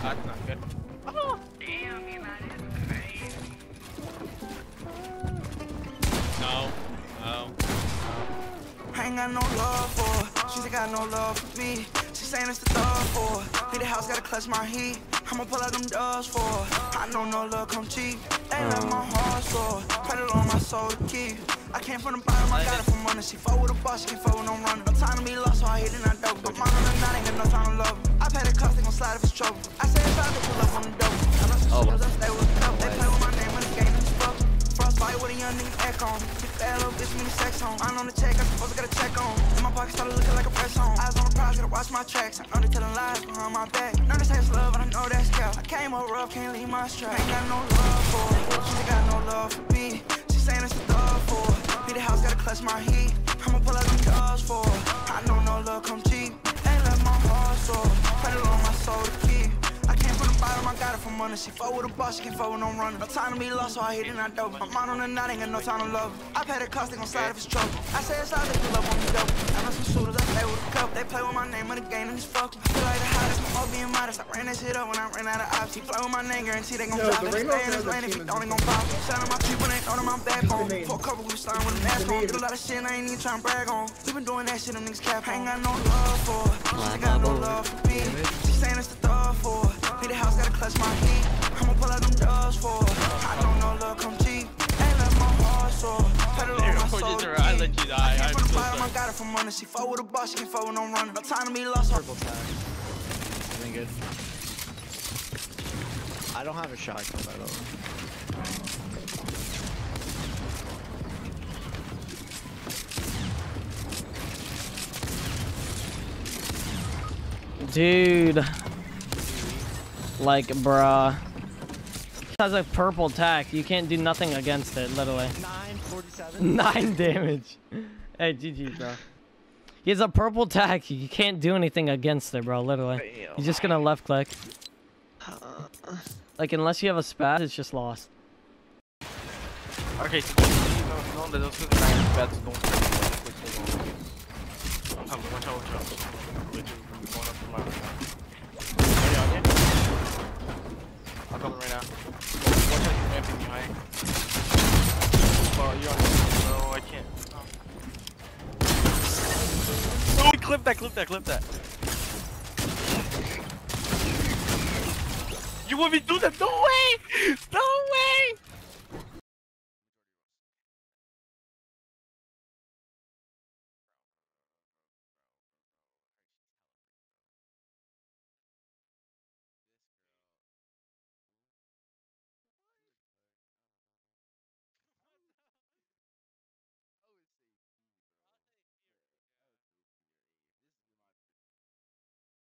That's not good. Oh. Damn, you might have crazy. No. No. I ain't got no love for her. She ain't got no love for me. She saying it's the thug for her. Leave the house, gotta clutch my heat. I'ma pull out them doors for her. I know no love come cheap. They left my heart sore. Pray the Lord my soul to keep. I came from the bottom, I got it from under. She fuck with a boss, she can fuck with no runner. No time to be lost, so I hit and I dope. But mine on the night, ain't got no time to love. I pay the cost, they gon' slide if it's trouble. I say it's out, they pull up on the dope. I know some shooters, I stay with a couple. They play with my name when the game is fuck. Frostbite with a young nigga echo on. Get that little bitch, me the sex on. I'm on the check, I suppose I gotta check on. In my pocket started looking like a press on. Eyes on the prize, gotta watch my tracks. I'm under telling lies behind my back. Know this takes love, and I know that's cap. I came up rough, can't leave my strap. Ain't got no love for her. She ain't got no love for me. She saying it's the thug for her. Leave the house, gotta clutch my heat. I'ma pull out them doors for her. I know no love come cheap. Ain't left my heart sore. Pray the Lord my soul to keep. I came from the bottom, I got it from under. She fuck with a boss, she can fuck with no runner. No time to be lost, so I hit and I dope. My mind on the night, ain't got no time to love. I pay the cost, they gon' slide if it's trouble. I say it's out, they pull up on me dope. I know some shooters, I stay with a couple. They play with my name in the game and it's fuck. I feel like the hottest, I'm all being modest. I ran that shit up when I ran out of options. He play with my name, guarantee they gon' drop it. They stay in his lane, if he don't, they gon' pop. Shout out my people, they on my backbone. For a couple, we was starting with a mask on. Did a lot of shit, I ain't even trying to brag on. We been doing that shit, them niggas cap. I ain't got no love for her. She got no love for me. She saying it's the thug for her. Leave the house, gotta clutch my heat. I'ma pull out them doors for her. I know no love come cheap. Ain't left my heart sore. Pray the Lord my soul to I let you die. I came from the bottom, I got it from under. She fuck with a boss, she can fuck with no runner. No time to be lost. Purple tag. Doing good. I don't have a shotgun by the way. Dude, like, bruh, it has a purple tack. You can't do nothing against it, literally. 947. 9 damage. Hey, GG, bro. He has a purple tack. You can't do anything against it, bro. Literally, you're just gonna left click. Like, unless you have a spat, it's just lost. Okay, no, there's also spats, don't watch out. Going up from my ready on it. I'll come right now. Watch out, you ramping behind. Well, you're on it. No, I can't. Oh, clip that. You want me to do that? No way! No